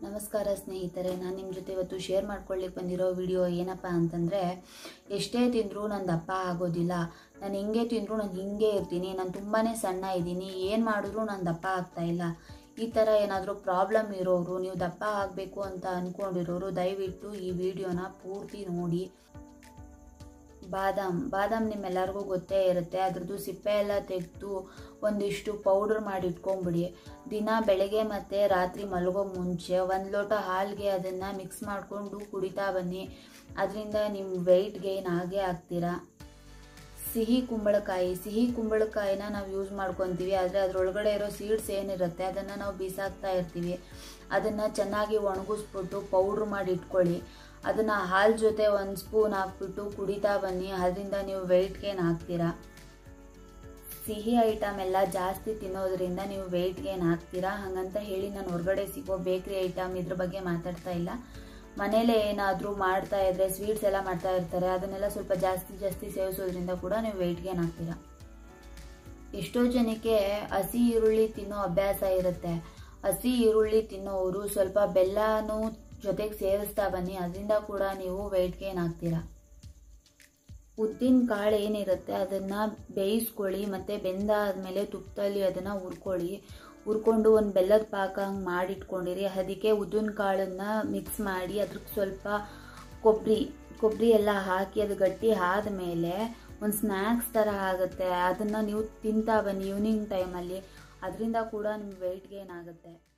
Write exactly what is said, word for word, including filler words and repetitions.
ನಮಸ್ಕಾರ ಸ್ನೇಹಿತರೆ, ನಾನು ನಿಮ್ಮ ಜೊತೆ ಇವತ್ತು ಶೇರ್ ಮಾಡ್ಕೊಳ್ಳಿಕ್ಕೆ ಬಂದಿರೋ ವಿಡಿಯೋ ಏನಪ್ಪ ಅಂತಂದರೆ, ಎಷ್ಟೇ ತಿಂದರೂ ನಾನು ದಪ್ಪ ಆಗೋದಿಲ್ಲ, ನಾನು ಹಿಂಗೆ ತಿಂದರೂ ನಾನು ಹಿಂಗೆ ಇರ್ತೀನಿ, ನಾನು ತುಂಬಾ ಸಣ್ಣ ಇದ್ದೀನಿ, ಏನು ಮಾಡಿದ್ರೂ ನಾನು ದಪ್ಪ ಆಗ್ತಾಯಿಲ್ಲ. ಈ ಥರ ಏನಾದರೂ ಪ್ರಾಬ್ಲಮ್ ಇರೋರು, ನೀವು ದಪ್ಪ ಆಗಬೇಕು ಅಂತ ಅಂದ್ಕೊಂಡಿರೋರು ದಯವಿಟ್ಟು ಈ ವಿಡಿಯೋನ ಪೂರ್ತಿ ನೋಡಿ. ಬಾದಾಮ್ ಬಾದಾಮ್ ನಿಮ್ಮೆಲ್ಲರಿಗೂ ಗೊತ್ತೇ ಇರುತ್ತೆ. ಅದ್ರದ್ದು ಸಿಪ್ಪೆ ಎಲ್ಲ ತೆಗೆದು ಒಂದಿಷ್ಟು ಪೌಡರ್ ಮಾಡಿ ಇಟ್ಕೊಂಬಿಡಿ. ದಿನ ಬೆಳಗ್ಗೆ ಮತ್ತು ರಾತ್ರಿ ಮಲಗೋ ಮುಂಚೆ ಒಂದು ಲೋಟ ಹಾಲಿಗೆ ಅದನ್ನು ಮಿಕ್ಸ್ ಮಾಡಿಕೊಂಡು ಕುಡಿತಾ ಬನ್ನಿ. ಅದರಿಂದ ನಿಮ್ಮ ವೆಯ್ಟ್ ಗೇನ್ ಆಗೇ ಆಗ್ತೀರಾ. ಸಿಹಿ ಕುಂಬಳಕಾಯಿ ಸಿಹಿ ಕುಂಬಳಕಾಯಿನ ನಾವು ಯೂಸ್ ಮಾಡ್ಕೊತೀವಿ, ಆದರೆ ಅದರೊಳಗಡೆ ಇರೋ ಸೀಡ್ಸ್ ಏನಿರುತ್ತೆ ಅದನ್ನು ನಾವು ಬೀಸಾಕ್ತಾ ಇರ್ತೀವಿ. ಅದನ್ನು ಚೆನ್ನಾಗಿ ಒಣಗಿಸ್ಬಿಟ್ಟು ಪೌಡ್ರ್ ಮಾಡಿ ಇಟ್ಕೊಳ್ಳಿ. ಅದನ್ನು ಹಾಲು ಜೊತೆ ಒಂದು ಸ್ಪೂನ್ ಹಾಕ್ಬಿಟ್ಟು ಕುಡಿತಾ ಬನ್ನಿ. ಅದರಿಂದ ನೀವು ವೆಯ್ಟ್ ಗೇನ್ ಆಗ್ತೀರಾ. ಸಿಹಿ ಐಟಮ್ ಎಲ್ಲ ಜಾಸ್ತಿ ತಿನ್ನೋದ್ರಿಂದ ನೀವು ವೆಯ್ಟ್ ಗೇನ್ ಆಗ್ತೀರಾ. ಹಾಗಂತ ಹೇಳಿ ನಾನು ಹೊರಗಡೆ ಸಿಗೋ ಬೇಕ್ರಿ ಐಟಮ್ ಇದ್ರ ಬಗ್ಗೆ ಮಾತಾಡ್ತಾ ಇಲ್ಲ. ಮನೇಲೇ ಏನಾದರೂ ಮಾಡ್ತಾ ಇದ್ರೆ, ಸ್ವೀಟ್ಸ್ ಎಲ್ಲ ಮಾಡ್ತಾ ಇರ್ತಾರೆ, ಅದನ್ನೆಲ್ಲ ಸ್ವಲ್ಪ ಜಾಸ್ತಿ ಜಾಸ್ತಿ ಸೇವಿಸೋದ್ರಿಂದ ಕೂಡ ನೀವು ವೆಯ್ಟ್ ಗೇನ್ ಆಗ್ತೀರಾ. ಎಷ್ಟೋ ಜನಕ್ಕೆ ಹಸಿ ಈರುಳ್ಳಿ ತಿನ್ನೋ ಅಭ್ಯಾಸ ಇರುತ್ತೆ. ಹಸಿ ಈರುಳ್ಳಿ ತಿನ್ನೋರು ಸ್ವಲ್ಪ ಬೆಲ್ಲನೂ ಜೊತೆಗೆ ಸೇವಿಸ್ತಾ ಬನ್ನಿ. ಅದರಿಂದ ಕೂಡ ನೀವು ವೆಯ್ಟ್ ಗೇನ್ ಆಗ್ತೀರಾ. ಉದ್ದಿನ ಕಾಳು ಏನಿರುತ್ತೆ ಅದನ್ನು ಬೇಯಿಸ್ಕೊಳ್ಳಿ, ಮತ್ತು ಬೆಂದಾದ್ಮೇಲೆ ತುಪ್ಪದಲ್ಲಿ ಅದನ್ನು ಹುರ್ಕೊಳ್ಳಿ. ಹುರ್ಕೊಂಡು ಒಂದು ಬೆಲ್ಲದ ಪಾಕ ಹಂಗೆ ಮಾಡಿಟ್ಕೊಂಡಿರಿ. ಅದಕ್ಕೆ ಉದ್ದಿನ ಕಾಳನ್ನು ಮಿಕ್ಸ್ ಮಾಡಿ ಅದಕ್ಕೆ ಸ್ವಲ್ಪ ಕೊಬ್ಬರಿ ಕೊಬ್ಬರಿ ಎಲ್ಲ ಹಾಕಿ ಅದು ಗಟ್ಟಿ ಆದಮೇಲೆ ಒಂದು ಸ್ನ್ಯಾಕ್ಸ್ ಥರ ಆಗುತ್ತೆ. ಅದನ್ನು ನೀವು ತಿಂತಾ ಬನ್ನಿ ಈವ್ನಿಂಗ್ ಟೈಮಲ್ಲಿ. ಅದರಿಂದ ಕೂಡ ನಿಮ್ಮ ವೆಯ್ಟ್ ಗೇನ್ ಆಗುತ್ತೆ.